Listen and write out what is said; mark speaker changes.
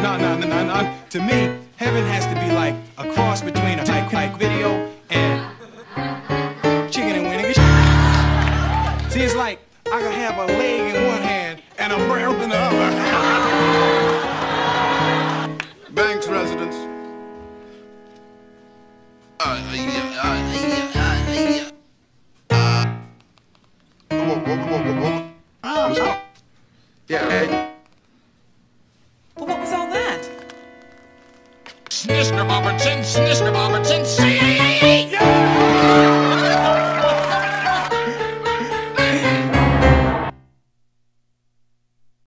Speaker 1: No. To me, heaven has to be like a cross between a like video and chicken and winning. See, it's like I can have a leg in one hand and a barrel in the other.
Speaker 2: Banks residence. Yeah.
Speaker 3: Well, what was all that?
Speaker 4: Snisker Bomberton, Snisker Bomberton, see! Yeah!